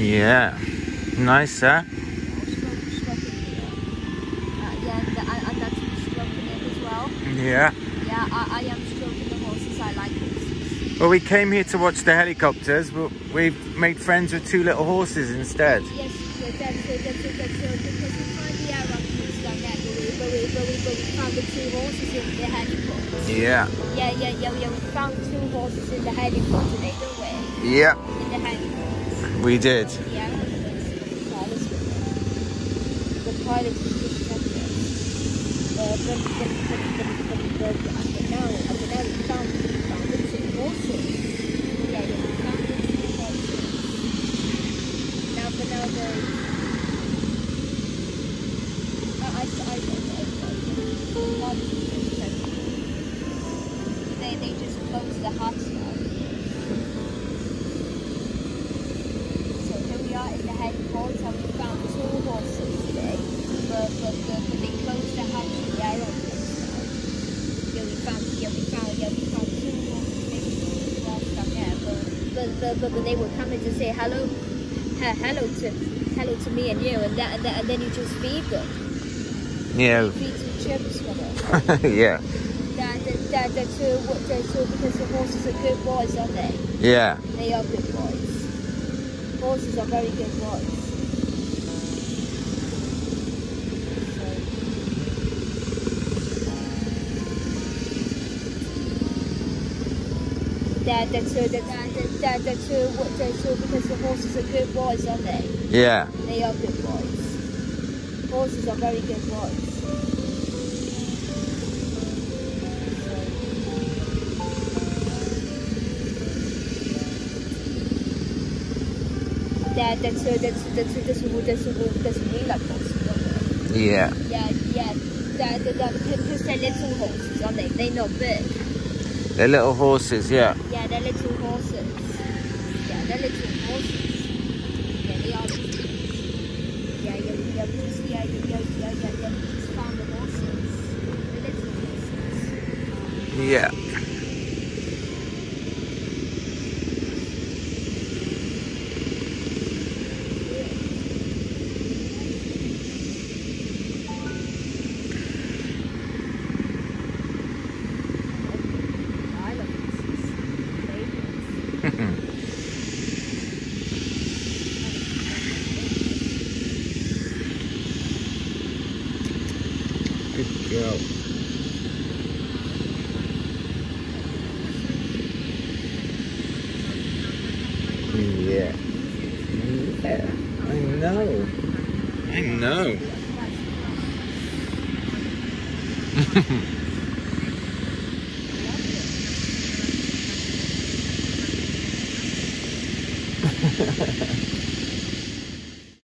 Yeah. Nice, huh? And that's stroking it as well. Yeah. Yeah, I am stroking the horses. I like horses. Well, we came here to watch the helicopters, but we've made friends with 2 little horses instead. Yes, that's it, because we find the Arabs down there, but we found the 2 horses in the heliport. Yeah. Yeah, we found 2 horses in the heliport today, don't we? Yeah. In the heliport. We did. Yeah, the pilot is just checking it. But now we found the 2 horses. Yeah, we found the 2 horses. Now the they just closed the hot stuff. So here we are in the heliport, and we found 2 horses today, but they closed the hatch in the aeroplane stuff. Yeah, we found 2 horses down there, but they were coming to say hello to me and you, and then you just feed them. Yeah. You feed some chips for them. Yeah. They're two because the horses are good boys, aren't they? Yeah. They are good boys. Horses are very good boys. They're two because the horses are good boys, aren't they? Yeah. They are good boys. Horses are very good boys. That's we like horses, don't they? Yeah. Yeah. Because they're little horses, aren't they? They're not big. They're little horses, yeah. Yeah, they're little horses. Yeah, they're little horses. Yeah, they are little. We just found the horses. The little horses. Yeah. Good girl. Yeah. Yeah. I know. I know. Ha ha ha.